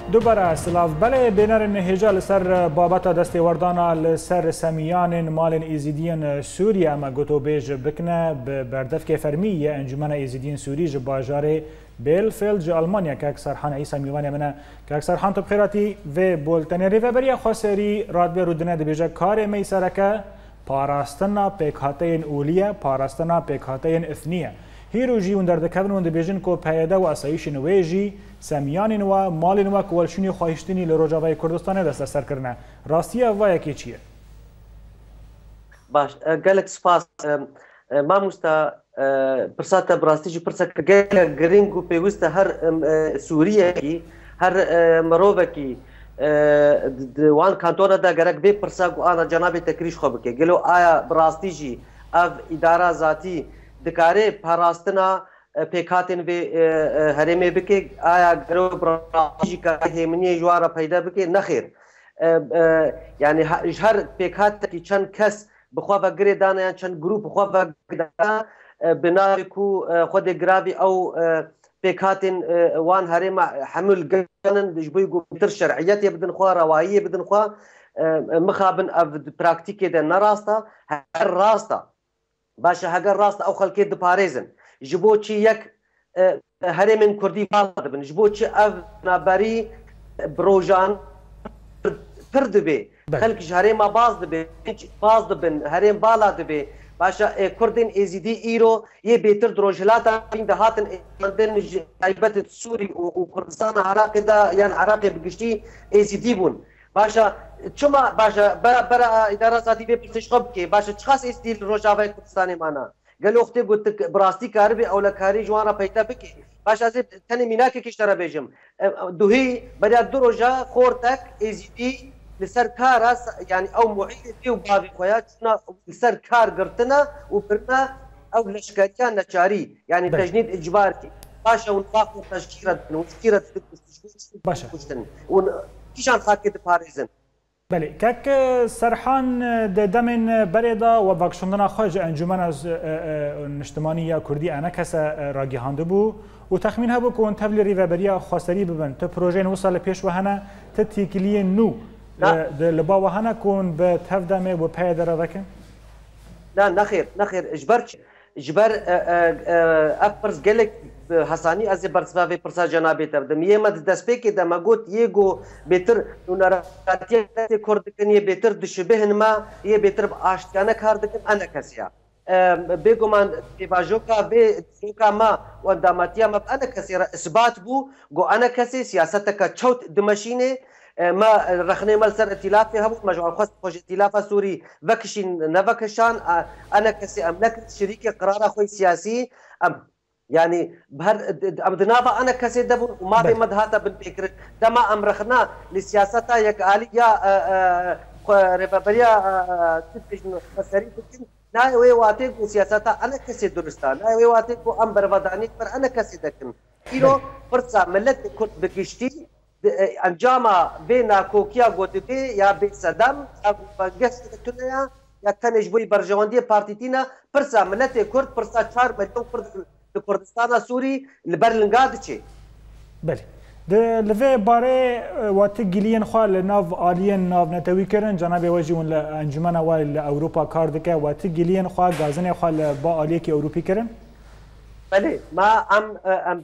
دوباره سلاف بله بینر نهجا لسر بابت دست وردانا لسر سمیان مال ایزیدین سوریه اما گوتو بیج بکنه بردف که فرمیه انجمن ایزیدین سوری جباجاره بیلفیلد جا آلمانیا که اکثر حان عیسی میوانی منه که اکثر حان تو بخیراتی و بولتنی ریوبریا خواستری راد به رودنه دبیجه کار میسرکه پاراستنا پیکهاتین اولیه پاراستنا پیکهاتین اثنیه هیرو جی اون دردکبن اون دبیجن کو پیاده و اسایش نویجی سمیان و مال و کولشونی خواهشتنی لروجاوای کردستان دست سر کرنه راستیه و یکی چیه؟ باش گلک سپاس ما مستا پرسات براستی جی پرسا گل گرینگو پیوسته هر سوریه کی هر مروه کی وان کانتونا دا گرک بی پرسا گو آنا جناب تکریش خوب که گلو آیا براستی جی اف اداره ذاتی دکاره پاراستنا پیکاتین و هرمه بکه آیا گرو براستی که همینی جوارا پیدا بکه نخیر یعنی هر پیکات کی چند کس بخواه گری دانه یا چند گروپ بخواه دانه بنای کو خود گرابی او پیکاتین وان هرم حمل گنن دجبوی گوتر شرعیت بدن خواه روایی بدن خواه مخابن اف پراکتیکی ده نراستا هر راستا باشه هگر راستا او خلکی دپاريزن جبو چی یک هرم کردی بالا دبن جبو چی اف نابری بروجان پرد بی خلکش هرم باز دبن هرم بالا دبی باشا کردین ازیدی ایرو یه بهتر دروجلاتا این دهاتن مردن عیبت سوری و کردستان عراق دا یعنی عراق بگشتی ازیدی بون باشا چما باشا برا اداره ذاتی به پرسش خوب که باشا چخاص ازیدی روجاوای کردستان مانا قالوا اختي قلت براستي كاربي او لكاري جوانا بيتا بكي باش ازيد تاني ميناك كيشترى بيجم دوهي بدا دروجا خورتك ازيدي لسر كار يعني او معيد فيه وبابي خوياتنا لسر كار قرتنا وبرنا او لشكاتيان نشاري يعني تجنيد اجباري باشا ونفاق تشكيره وتشكيره باشا كيشان خاكي باريزن بله کک سرحان دمن بردا و باکشندنا خارج انجمن از نشتمانی یا کردی انا کس راگیهانده بو و تخمین هبو که اون تبلی ریوبریا خواستری ببن تا پروژه نو سال پیش وهنه تا تیکلی نو لبا وهنه کن به تفدمه و پیدر وکن؟ لا نخير اجبر افرز گلک حسانی از برسوی پرسا جنابی تبدم یه مد دسپیکی دم گوت یه گو بهتر نوراتیه کرد کنی بهتر دشبه ما یه بهتر آشتیانه کار دکن انا کسیا بگو من دیواجوکا به سوکا ما و داماتیا ما انا کسی را اثبات بو گو انا کسی سیاستک چوت دمشینه ما رخنه مال سر ائتلاف هم مجموعه خاص خوش ائتلاف سوري وكشين نفكشان انا كسي املك شريك قرار اخوي سياسي يعني بهر ابدنافا انا كسي دبو وما بمدهاتا بالفكر دما امرخنا لسياستا يك الي يا ريبابريا تفكشن مساري تكن نا وي واتيكو سياستا انا كسي درستا نا وي واتيكو ام بروداني پر انا كسي دكن كيلو فرصه ملت كنت بكشتي انجاما بين كوكيا غوتبي يا بصدام بغس تنيا يا كان جبوي برجواندي بارتيتينا فرصه ملت كرد فرصه 4 مليون كرد كردستان سوري لبرلنغادشي بله ده لفه باره وقت گلین خال ناو آلین ناو نتوی کرن جناب وجهون انجمن وال اوروپا کاردکه وقت گلین خال گازن خال با آلیه کی اوروپی کرن بله ما ام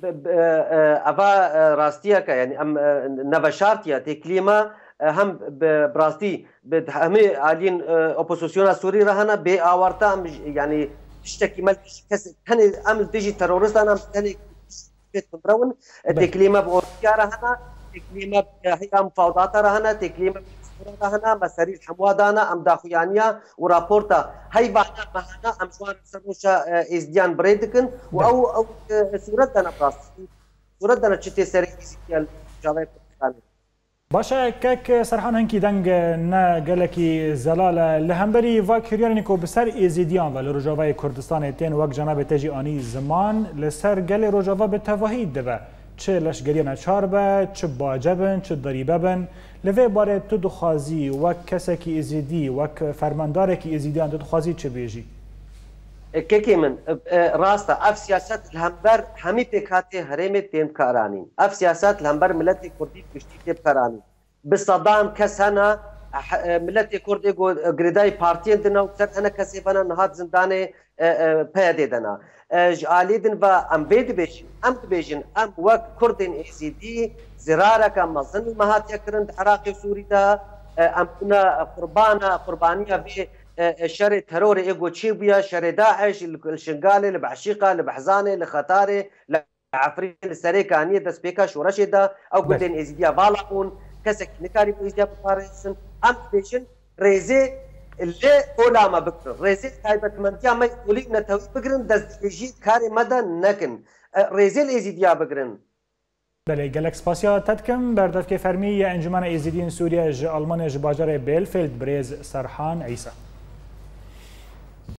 افا راستیه که یعنی ام نوشارتیا تکلیما هم براستی به همه آلین اپوزیسیون سوری رهنا به آورتا هم یعنی تشتكي مال كس كان ام ديجي ترورست انا كان بتبرون تكليمه بوركيا رهنا تكليمه هي مفاوضات رهنا تكليمه رهنا مساري الحموادانا ام داخيانيا ورابورتا هي بعد معنا ام شوان سروشا ازديان بريدكن او صورتنا براس صورتنا تشتي سري جاوي باشه کک سرحان هنکی دنگ نه گلکی زلال لهمبری و کریانی کو بسر ازیدیان و لروجاوای کردستان تین وک جناب تجی آنی زمان لسر گل روجاوا به توحید ده چه لشگری نچار به چه باجبن چه ضریبه بن لوی باره تو دخوازی وک کسی کی ازیدی وک فرماندار کی ازیدیان تو دخوازی چه بیجی كيكي من راستا اف سياسات الهمبر همي بيكاتي هرمي تيم كارانين اف سياسات الهمبر ملتي كردي بشتي تيم كارانين بصدام كسنه ملتي كردي غريداي بارتي عندنا وكثر انا كسبنا نهاد زندانه بيادي دنا جاليدن و ام بيد بيش ام بيجن ام وك كردن اي سي دي زرارك ام ظن مهات يكرن عراق سوري دا ام كنا قربانيه في شر ترور ايجو تشيبيا شر داعش الشنغالي البعشيقه البحزانه الخطاري العفرين السريكانيه دسبيكا شورشدا او قدن ازديا بالاقون كسك نكاري ازديا بفارسن ام بيشن ريزي اللي اولا ما بكر ريزي تايبت منتيا ما يقولي نتوي بكرن دزيجي كاري مدى نكن ريزي الازديا بكرن بله گلک سپاسیا تدکم بردف که فرمی انجمن ایزیدین سوریه ج آلمان ج باجر بیلفیلد بریز سرحان عیسی